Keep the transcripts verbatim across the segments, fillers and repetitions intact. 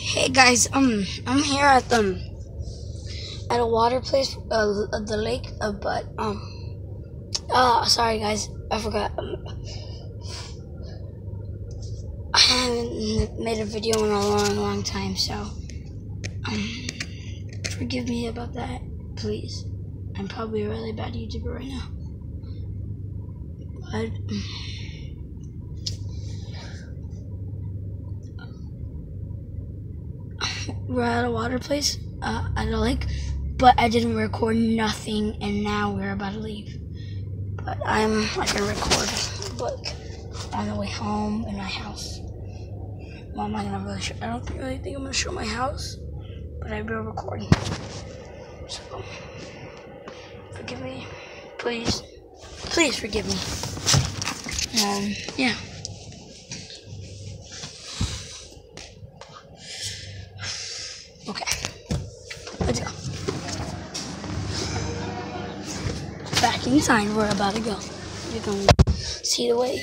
Hey guys, um, I'm here at the at a water place, uh, at the lake, uh, but um, uh, sorry guys, I forgot. Um, I haven't made a video in a long, long time, so um, forgive me about that, please. I'm probably a really bad YouTuber right now, but. Um, We're at a water place, uh, at a lake, but I didn't record nothing, and now we're about to leave. But I'm I can record, like, on the way home in my house. Well, I'm not gonna really show. I don't really think I'm gonna show my house, but I will record. So, forgive me, please, please forgive me. Um, yeah. Okay, let's go. Back inside, we're about to go. You're going to see the way.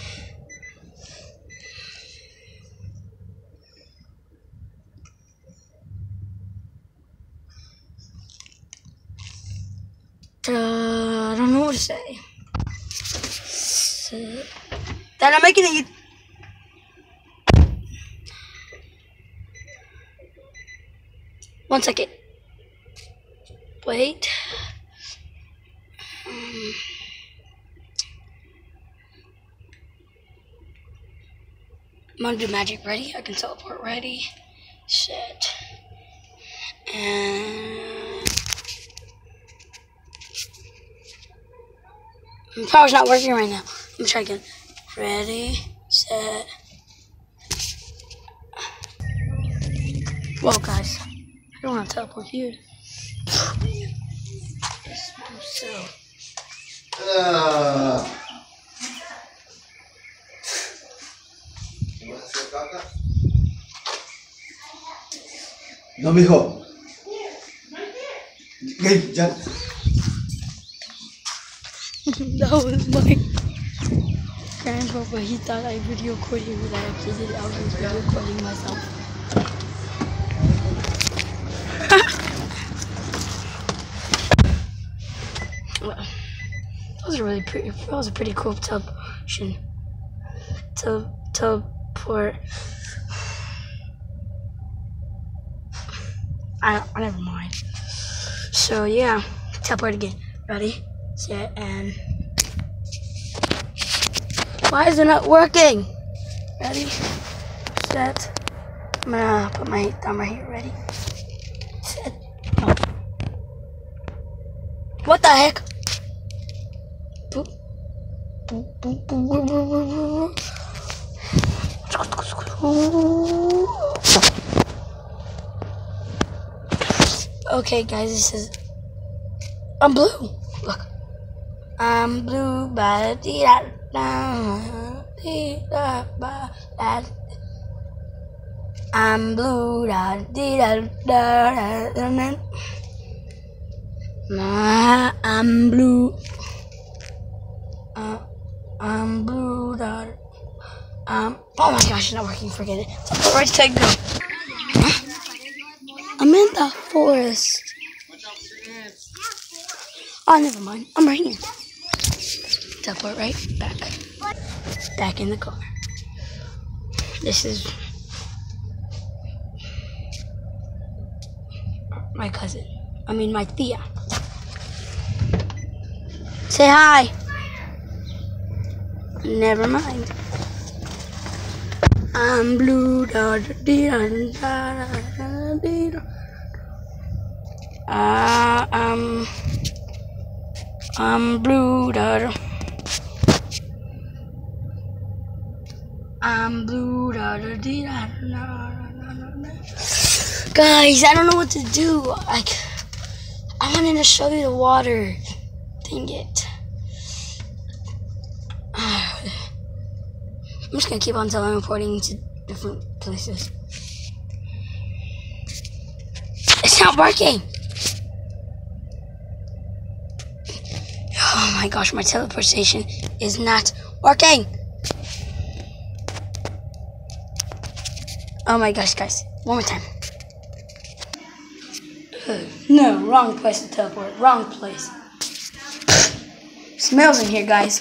Uh, I don't know what to say. So, that I'm making it. One second. Wait. Um, I'm gonna do magic. Ready? I can teleport. Ready? Set. And my power's not working right now. Let me try again. Ready? Set. Well, guys, I don't want to teleport here. So. Uh. No, mijo. Hey, ya. That was my grandpa, but he thought I video recorded him, but I actually did it. I was video recording myself. That was a really pretty. That was a pretty cool teleportation. To teleport. I, I never mind. So yeah, teleport again. Ready, set, and why is it not working? Ready, set. I'm gonna put my thumb right here. Ready, set. No. What the heck? Boop. Boop, boop, boop, boop, boop, boop. Okay, guys, this is. I'm blue. Look. I'm blue. Ba dee da da dee da ba da. I'm blue. Da dee da da da da. I'm blue. Uh, I'm blue. Da. Um. Oh my gosh, it's not working. Forget it. So, right, take go. Huh? I'm in the forest. Oh, never mind. I'm right here. Teleport right back. Back in the car. This is my cousin. I mean, my Thea. Say hi. Never mind. I'm blue. Da, da, da, da, da, da, da. Uh, um, I'm blue. Da, da. I'm blue. Da, da, da, da, da, da. Guys, I don't know what to do. Like, I wanted to show you the water. Dang it. I'm just gonna keep on teleporting to different places. It's not working. Oh my gosh, my teleportation is not working. Oh my gosh, guys. One more time. Ugh. No, wrong place to teleport. Wrong place. Smells in here, guys.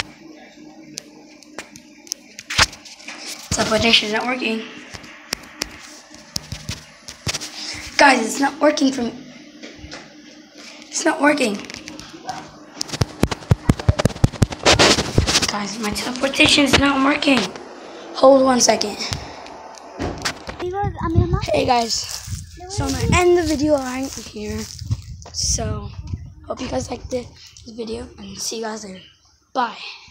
Teleportation is not working. Guys, it's not working from... It's not working. Guys, my teleportation is not working. Hold one second. Hey guys, so I'm gonna end the video right here. So, hope you guys liked this video and see you guys later. Bye.